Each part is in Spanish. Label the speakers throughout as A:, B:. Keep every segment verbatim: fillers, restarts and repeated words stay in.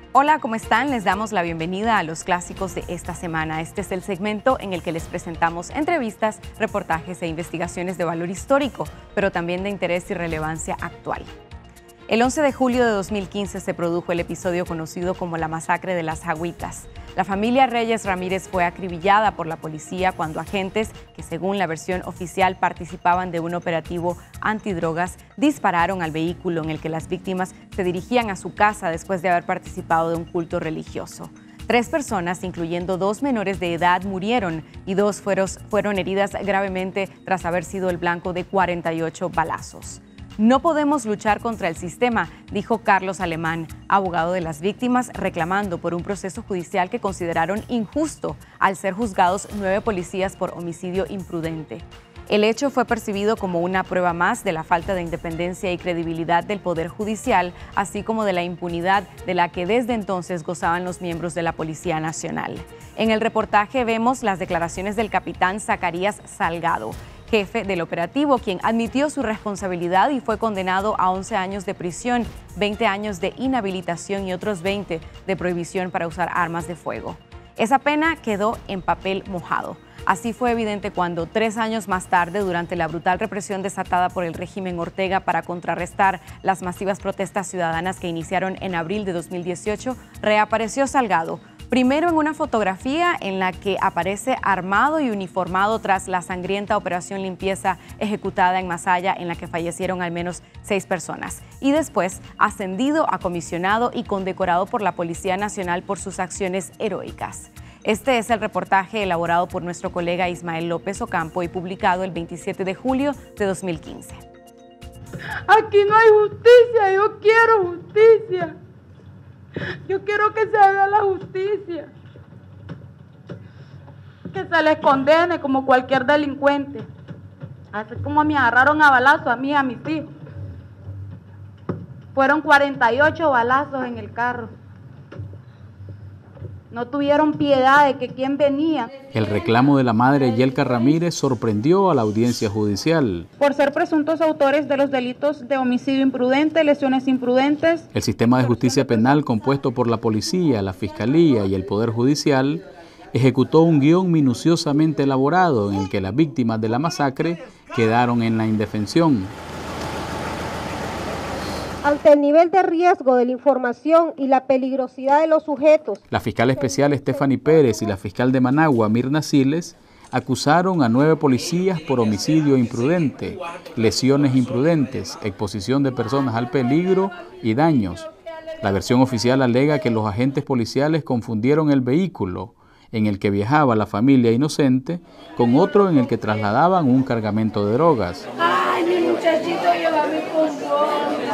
A: Hola, ¿cómo están? Les damos la bienvenida a los clásicos de esta semana. Este es el segmento en el que les presentamos entrevistas, reportajes e investigaciones de valor histórico, pero también de interés y relevancia actual. El once de julio de dos mil quince se produjo el episodio conocido como la masacre de las Jagüitas. La familia Reyes Ramírez fue acribillada por la policía cuando agentes, que según la versión oficial participaban de un operativo antidrogas, dispararon al vehículo en el que las víctimas se dirigían a su casa después de haber participado de un culto religioso. Tres personas, incluyendo dos menores de edad, murieron y dos fueron, fueron heridas gravemente tras haber sido el blanco de cuarenta y ocho balazos. No podemos luchar contra el sistema, dijo Carlos Alemán, abogado de las víctimas, reclamando por un proceso judicial que consideraron injusto al ser juzgados nueve policías por homicidio imprudente. El hecho fue percibido como una prueba más de la falta de independencia y credibilidad del Poder Judicial, así como de la impunidad de la que desde entonces gozaban los miembros de la Policía Nacional. En el reportaje vemos las declaraciones del capitán Zacarías Salgado, jefe del operativo, quien admitió su responsabilidad y fue condenado a once años de prisión, veinte años de inhabilitación y otros veinte de prohibición para usar armas de fuego. Esa pena quedó en papel mojado. Así fue evidente cuando, tres años más tarde, durante la brutal represión desatada por el régimen Ortega para contrarrestar las masivas protestas ciudadanas que iniciaron en abril de dos mil dieciocho, reapareció Salgado, primero en una fotografía en la que aparece armado y uniformado tras la sangrienta operación limpieza ejecutada en Masaya, en la que fallecieron al menos seis personas, y después ascendido a comisionado y condecorado por la Policía Nacional por sus acciones heroicas. Este es el reportaje elaborado por nuestro colega Ismael López Ocampo y publicado el veintisiete de julio de dos mil quince.
B: Aquí no hay justicia, yo quiero justicia. Yo quiero que se haga la justicia. Que se les condene como cualquier delincuente. Así como me agarraron a balazos a mí y a mis hijos. Fueron cuarenta y ocho balazos en el carro. No tuvieron piedad de que quién venía.
C: El reclamo de la madre Yelka Ramírez sorprendió a la audiencia judicial.
B: Por ser presuntos autores de los delitos de homicidio imprudente, lesiones imprudentes.
C: El sistema de justicia penal compuesto por la policía, la fiscalía y el Poder Judicial ejecutó un guión minuciosamente elaborado en el que las víctimas de la masacre quedaron en la indefensión.
D: Ante el nivel de riesgo de la información y la peligrosidad de los sujetos.
C: La fiscal especial Stephanie Pérez y la fiscal de Managua, Mirna Siles, acusaron a nueve policías por homicidio imprudente, lesiones imprudentes, exposición de personas al peligro y daños. La versión oficial alega que los agentes policiales confundieron el vehículo en el que viajaba la familia inocente con otro en el que trasladaban un cargamento de drogas.
B: Ay, mi muchachito, llévame con vos.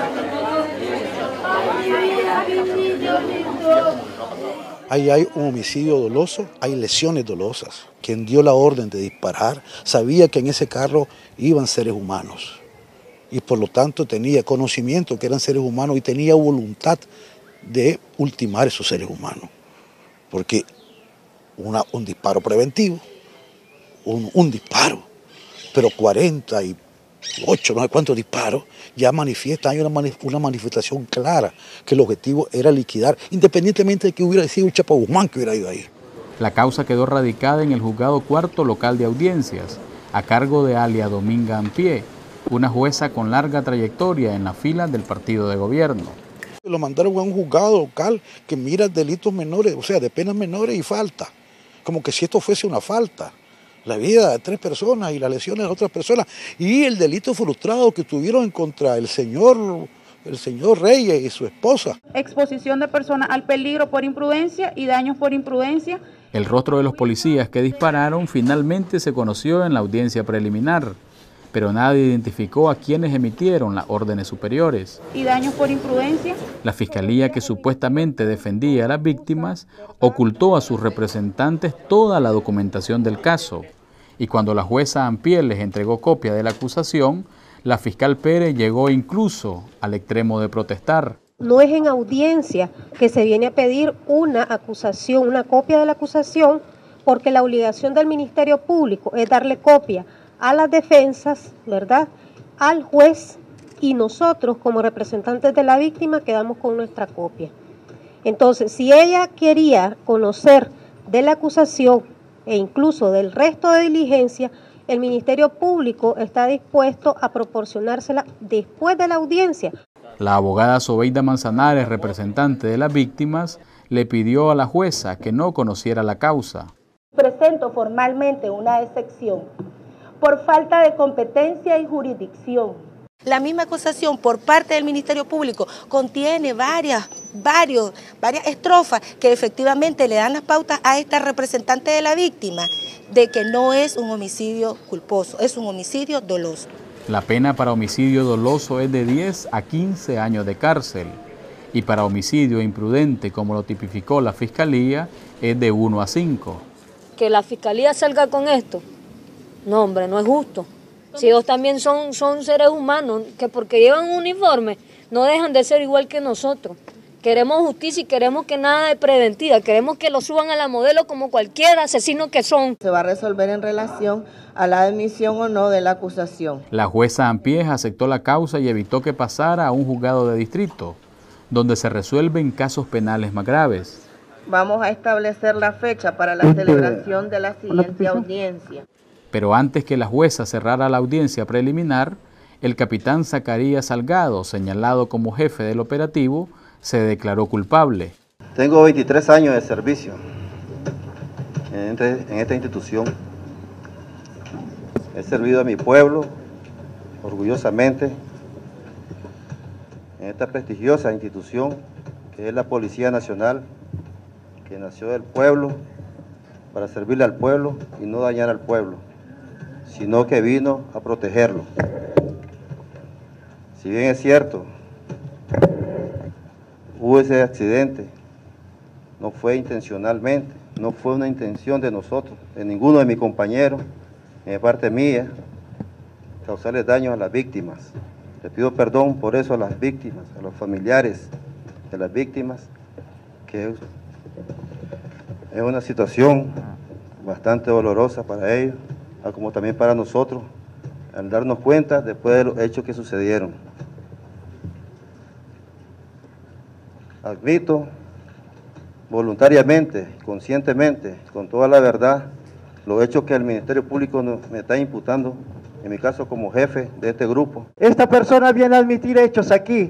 E: Ahí hay un homicidio doloso, hay lesiones dolosas. Quien dio la orden de disparar sabía que en ese carro iban seres humanos y por lo tanto tenía conocimiento que eran seres humanos y tenía voluntad de ultimar esos seres humanos. Porque una, un disparo preventivo, un, un disparo, pero cuarenta y ocho, no sé cuántos disparos, ya manifiestan, hay una, manif una manifestación clara que el objetivo era liquidar, independientemente de que hubiera sido un Chapo Guzmán que hubiera ido ahí.
C: La causa quedó radicada en el juzgado cuarto local de audiencias, a cargo de Alia Dominga Ampié, una jueza con larga trayectoria en la fila del partido de gobierno.
E: Lo mandaron a un juzgado local que mira delitos menores, o sea, de penas menores y falta, como que si esto fuese una falta. La vida de tres personas y las lesiones de otras personas y el delito frustrado que tuvieron contra el señor, el señor Reyes y su esposa.
B: Exposición de personas al peligro por imprudencia y daños por imprudencia.
C: El rostro de los policías que dispararon finalmente se conoció en la audiencia preliminar, pero nadie identificó a quienes emitieron las órdenes superiores.
B: Y daños por imprudencia.
C: La fiscalía, que supuestamente defendía a las víctimas, ocultó a sus representantes toda la documentación del caso. Y cuando la jueza Ampié les entregó copia de la acusación, la fiscal Pérez llegó incluso al extremo de protestar.
D: No es en audiencia que se viene a pedir una acusación, una copia de la acusación, porque la obligación del Ministerio Público es darle copia a las defensas, ¿verdad?, al juez, y nosotros como representantes de la víctima quedamos con nuestra copia. Entonces, si ella quería conocer de la acusación e incluso del resto de diligencia, el Ministerio Público está dispuesto a proporcionársela después de la audiencia.
C: La abogada Zobeida Manzanares, representante de las víctimas, le pidió a la jueza que no conociera la causa.
F: Presento formalmente una excepción por falta de competencia y jurisdicción. La misma acusación por parte del Ministerio Público contiene varias, varios, varias estrofas que efectivamente le dan las pautas a esta representante de la víctima de que no es un homicidio culposo, es un homicidio doloso.
C: La pena para homicidio doloso es de diez a quince años de cárcel y para homicidio imprudente, como lo tipificó la Fiscalía, es de uno a cinco.
G: Que la Fiscalía salga con esto, no hombre, no es justo. Si ellos también son, son seres humanos, que porque llevan un uniforme no dejan de ser igual que nosotros. Queremos justicia y queremos que nada de preventiva, queremos que lo suban a la modelo como cualquier asesino que son.
H: Se va a resolver en relación a la admisión o no de la acusación.
C: La jueza Ampieja aceptó la causa y evitó que pasara a un juzgado de distrito, donde se resuelven casos penales más graves.
H: Vamos a establecer la fecha para la celebración de la siguiente audiencia.
C: Pero antes que la jueza cerrara la audiencia preliminar, el capitán Zacarías Salgado, señalado como jefe del operativo, se declaró culpable.
I: Tengo veintitrés años de servicio en, este, en esta institución. He servido a mi pueblo orgullosamente en esta prestigiosa institución que es la Policía Nacional, que nació del pueblo para servirle al pueblo y no dañar al pueblo, sino que vino a protegerlo. Si bien es cierto, hubo ese accidente, no fue intencionalmente, no fue una intención de nosotros, de ninguno de mis compañeros, ni de parte mía, causarles daño a las víctimas. Le pido perdón por eso a las víctimas, a los familiares de las víctimas, que es una situación bastante dolorosa para ellos, como también para nosotros, al darnos cuenta después de los hechos que sucedieron. Admito voluntariamente, conscientemente, con toda la verdad, los hechos que el Ministerio Público me está imputando, en mi caso como jefe de este grupo.
J: Esta persona viene a admitir hechos aquí,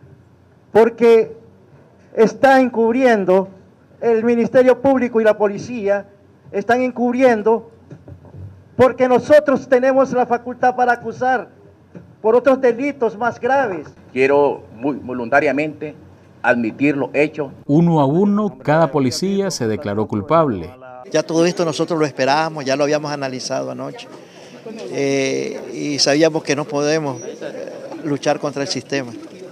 J: porque está encubriendo, el Ministerio Público y la policía están encubriendo, porque nosotros tenemos la facultad para acusar por otros delitos más graves.
K: Quiero muy voluntariamente admitir los hechos.
C: Uno a uno, cada policía se declaró culpable.
L: Ya todo esto nosotros lo esperábamos, ya lo habíamos analizado anoche. Eh, y sabíamos que no podemos luchar contra el sistema.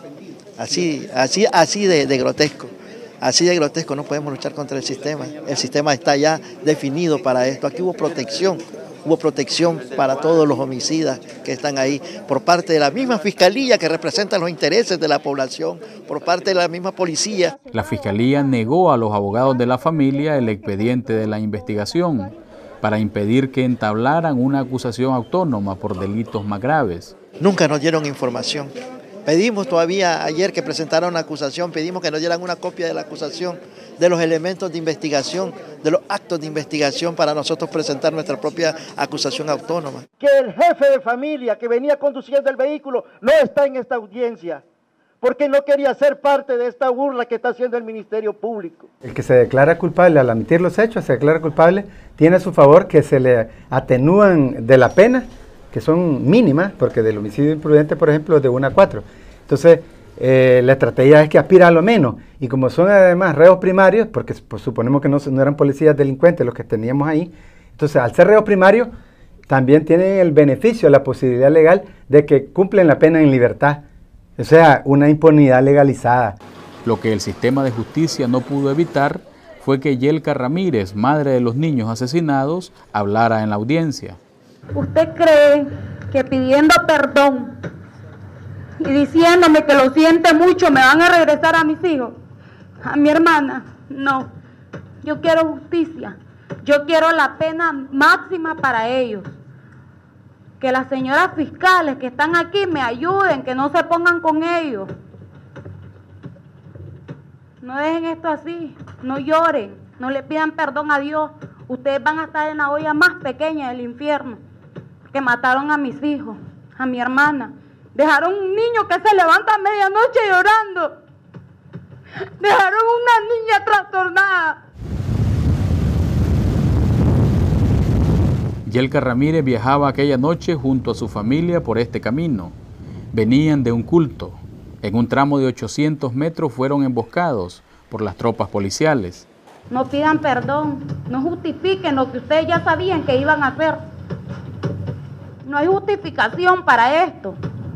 L: Así, así, así de, de grotesco. Así de grotesco no podemos luchar contra el sistema. El sistema está ya definido para esto. Aquí hubo protección. Hubo protección para todos los homicidas que están ahí, por parte de la misma Fiscalía que representa los intereses de la población, por parte de la misma policía.
C: La Fiscalía negó a los abogados de la familia el expediente de la investigación para impedir que entablaran una acusación autónoma por delitos más graves.
L: Nunca nos dieron información. Pedimos todavía ayer que presentaran una acusación, pedimos que nos dieran una copia de la acusación, de los elementos de investigación, de los actos de investigación para nosotros presentar nuestra propia acusación autónoma.
J: Que el jefe de familia que venía conduciendo el vehículo no está en esta audiencia, porque no quería ser parte de esta burla que está haciendo el Ministerio Público.
M: El que se declara culpable, al admitir los hechos, se declara culpable, tiene a su favor que se le atenúan de la pena, que son mínimas, porque del homicidio imprudente, por ejemplo, es de uno a cuatro. Entonces, eh, la estrategia es que aspira a lo menos, y como son además reos primarios, porque pues, suponemos que no, no eran policías delincuentes los que teníamos ahí, entonces al ser reos primarios, también tienen el beneficio, la posibilidad legal de que cumplen la pena en libertad, o sea, una impunidad legalizada.
C: Lo que el sistema de justicia no pudo evitar fue que Yelka Ramírez, madre de los niños asesinados, hablara en la audiencia.
B: ¿Usted cree que pidiendo perdón y diciéndome que lo siente mucho me van a regresar a mis hijos? A mi hermana, no. Yo quiero justicia. Yo quiero la pena máxima para ellos. Que las señoras fiscales que están aquí me ayuden, que no se pongan con ellos. no dejen esto así, no lloren, no le pidan perdón a Dios. Ustedes van a estar en la olla más pequeña del infierno, que mataron a mis hijos, a mi hermana. Dejaron un niño que se levanta a medianoche llorando. Dejaron una niña trastornada.
C: Yelka Ramírez viajaba aquella noche junto a su familia por este camino. Venían de un culto. En un tramo de ochocientos metros fueron emboscados por las tropas policiales.
B: No pidan perdón, no justifiquen lo que ustedes ya sabían que iban a hacer. No hay justificación para esto.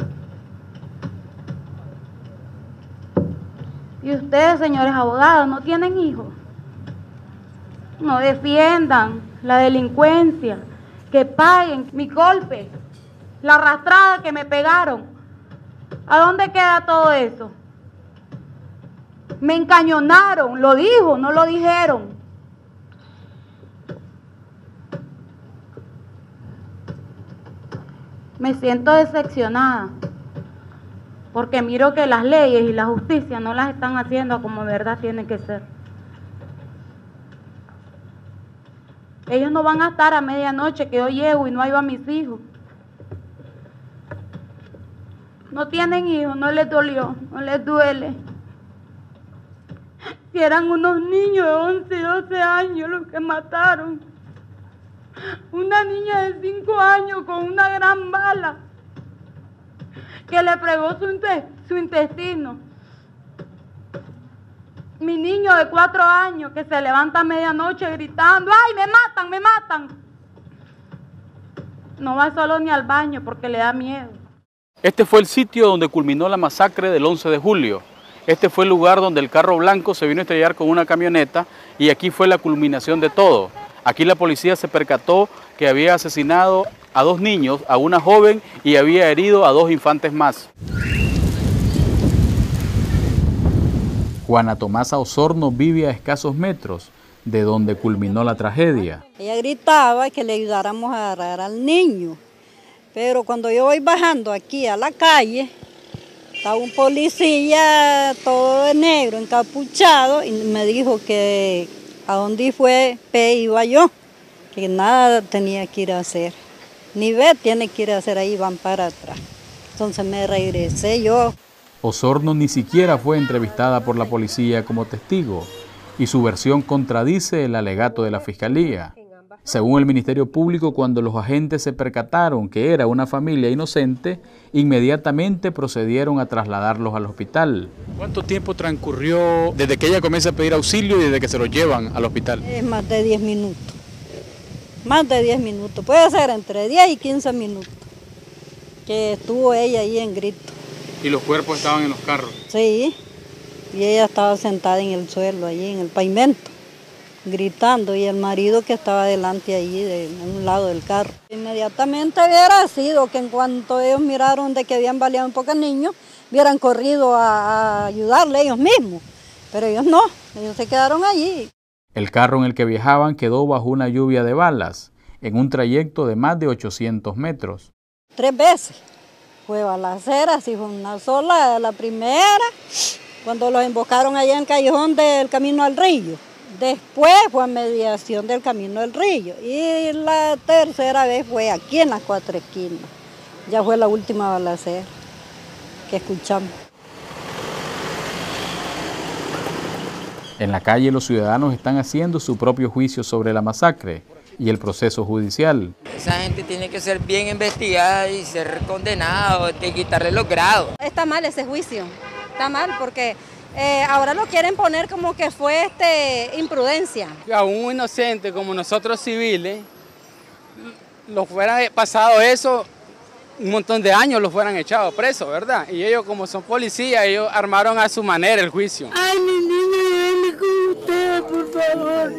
B: Y ustedes, señores abogados, no tienen hijos. No defiendan la delincuencia, que paguen mi golpe, la arrastrada que me pegaron. ¿A dónde queda todo eso? Me encañonaron, lo dijo, no lo dijeron. Me siento decepcionada, porque miro que las leyes y la justicia no las están haciendo como de verdad tienen que ser. Ellos no van a estar a medianoche que yo llego y no hay a mis hijos. No tienen hijos, no les dolió, no les duele. Si eran unos niños de once y doce años los que mataron. Una niña de cinco años con una gran bala que le fregó su, su intestino. Mi niño de cuatro años que se levanta a medianoche gritando, ¡ay, me matan, me matan! No va solo ni al baño porque le da miedo.
C: Este fue el sitio donde culminó la masacre del once de julio. Este fue el lugar donde el carro blanco se vino a estrellar con una camioneta y aquí fue la culminación de todo. Aquí la policía se percató que había asesinado a dos niños, a una joven y había herido a dos infantes más. Juana Tomasa Osorno vive a escasos metros de donde culminó la tragedia.
N: Ella gritaba que le ayudáramos a agarrar al niño, pero cuando yo voy bajando aquí a la calle, estaba un policía todo de negro, encapuchado, y me dijo que a donde fue P iba yo, que nada tenía que ir a hacer, ni B tiene que ir a hacer, ahí van para atrás. Entonces me regresé yo.
C: Osorno ni siquiera fue entrevistada por la policía como testigo y su versión contradice el alegato de la Fiscalía. Según el Ministerio Público, cuando los agentes se percataron que era una familia inocente, inmediatamente procedieron a trasladarlos al hospital. ¿Cuánto tiempo transcurrió desde que ella comienza a pedir auxilio y desde que se los llevan al hospital?
N: Es más de diez minutos, más de diez minutos, puede ser entre diez y quince minutos que estuvo ella ahí en grito.
C: ¿Y los cuerpos estaban en los carros?
N: Sí, y ella estaba sentada en el suelo, allí en el pavimento, gritando, y el marido que estaba delante allí, de, en un lado del carro. Inmediatamente hubiera sido que en cuanto ellos miraron de que habían baleado un poco al niño, hubieran corrido a, a ayudarle ellos mismos, pero ellos no, ellos se quedaron allí.
C: El carro en el que viajaban quedó bajo una lluvia de balas, en un trayecto de más de ochocientos metros.
N: Tres veces. Fue balacera, sí fue una sola, la primera, cuando los embocaron allá en el callejón del Camino al Río. Después fue a mediación del Camino al Río. Y la tercera vez fue aquí en las Cuatro Esquinas. Ya fue la última balacera que escuchamos.
C: En la calle los ciudadanos están haciendo su propio juicio sobre la masacre y el proceso judicial.
O: Esa gente tiene que ser bien investigada y ser condenada, de quitarle los grados.
P: Está mal ese juicio, está mal porque eh, ahora lo quieren poner como que fue este, imprudencia.
Q: A un inocente como nosotros civiles, lo fuera pasado eso, un montón de años lo fueran echado preso, ¿verdad? Y ellos como son policías, ellos armaron a su manera el juicio.
B: Ay, mi niño, llévenme con ustedes, por favor.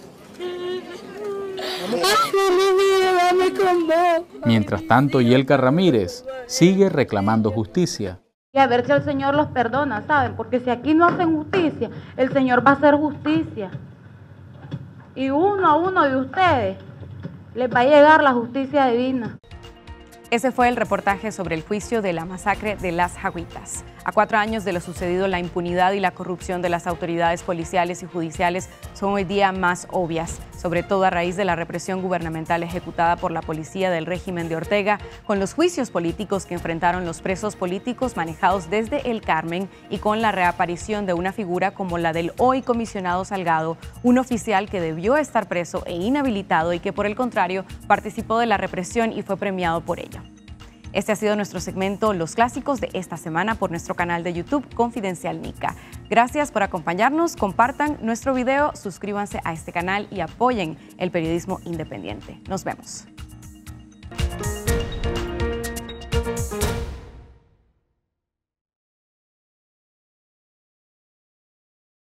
C: Mientras tanto, Yelka Ramírez sigue reclamando justicia.
B: Y a ver si el Señor los perdona, ¿saben? Porque si aquí no hacen justicia, el Señor va a hacer justicia. Y uno a uno de ustedes les va a llegar la justicia divina.
A: Ese fue el reportaje sobre el juicio de la masacre de Las Jaguitas. A cuatro años de lo sucedido, la impunidad y la corrupción de las autoridades policiales y judiciales son hoy día más obvias, sobre todo a raíz de la represión gubernamental ejecutada por la policía del régimen de Ortega, con los juicios políticos que enfrentaron los presos políticos manejados desde El Carmen y con la reaparición de una figura como la del hoy comisionado Salgado, un oficial que debió estar preso e inhabilitado y que por el contrario participó de la represión y fue premiado por ello. Este ha sido nuestro segmento Los Clásicos de esta semana por nuestro canal de YouTube Confidencial Nica. Gracias por acompañarnos, compartan nuestro video, suscríbanse a este canal y apoyen el periodismo independiente. Nos vemos.